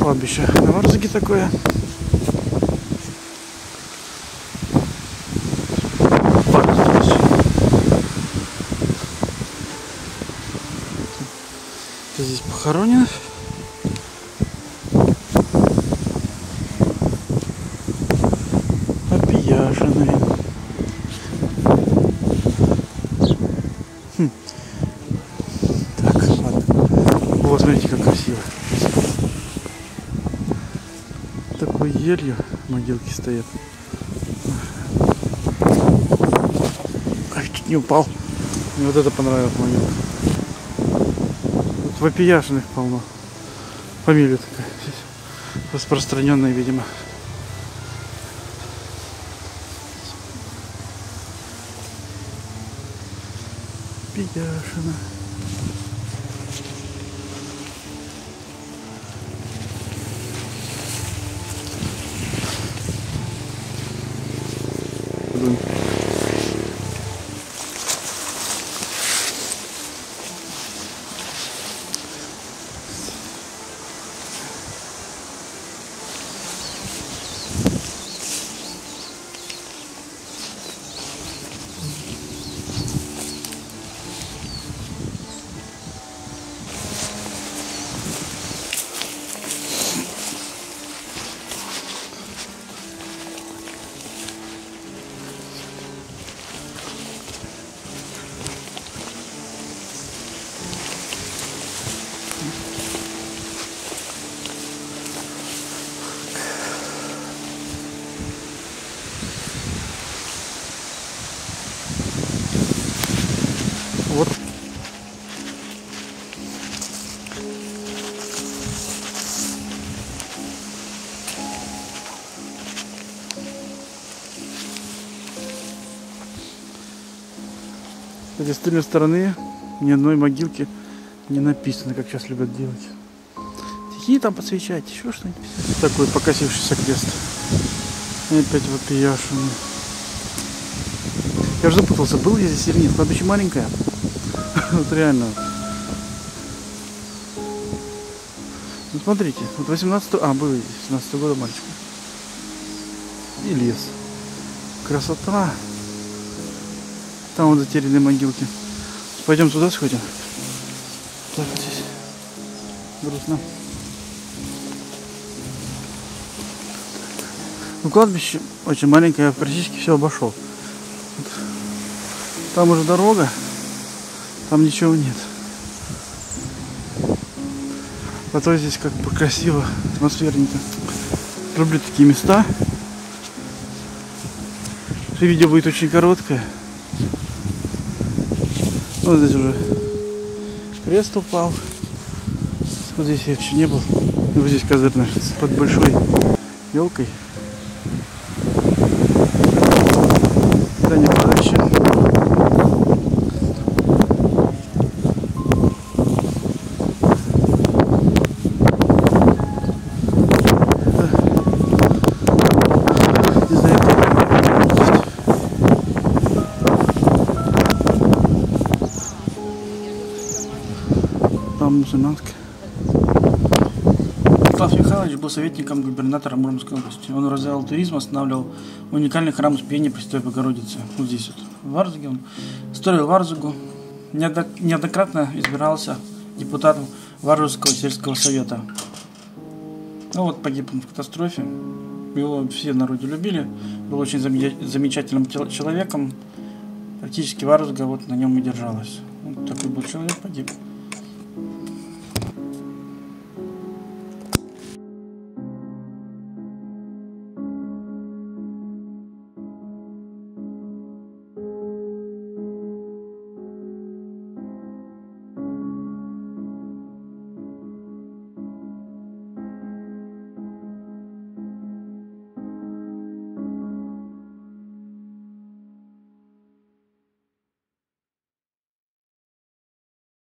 кладбище на Варзаге такое. Здесь похоронено. Опияшенные. Так, ладно. Вот, смотрите, как красиво. Такой елью могилки стоят. Ай, чуть не упал. Мне вот это понравилось, могилка. Тут вопияшенных полно. Фамилия такая здесь распространенная, видимо. Пияшина. Вот. Кстати, с тыльной стороны ни одной могилки не написано, как сейчас любят делать. Стихи там подсвечать, еще что-нибудь. Такой покосившийся крест. И опять вопияшенный. Я уже запутался, был я здесь или нет. Кладбище маленькое. Вот реально. Ну смотрите, вот 18-го, был здесь 17-го года мальчик. И лес. Красота. Там вот затерянные могилки. Пойдем туда сходим. Так вот здесь грустно. Ну кладбище очень маленькое, я практически все обошел. Вот. Там уже дорога, там ничего нет. А то здесь как бы красиво, атмосферненько. Люблю такие места. Видео будет очень короткое. Вот здесь уже крест упал. Вот здесь я еще не был. Вот здесь козырная под большой елкой. Да не подальше. Там мусульманская. Клав Михайлович был советником губернатора Мурманской области. Он развивал туризм, останавливал уникальный храм Успения Пресвятой Богородицы. Вот здесь вот, в Варзаге. Он строил Варзагу. Неоднократно избирался депутатом Варзагского сельского совета. Ну вот, погиб он в катастрофе. Его все в народе любили. Был очень замечательным человеком. Практически Варзага вот на нем и держалась. Вот такой был человек, погиб.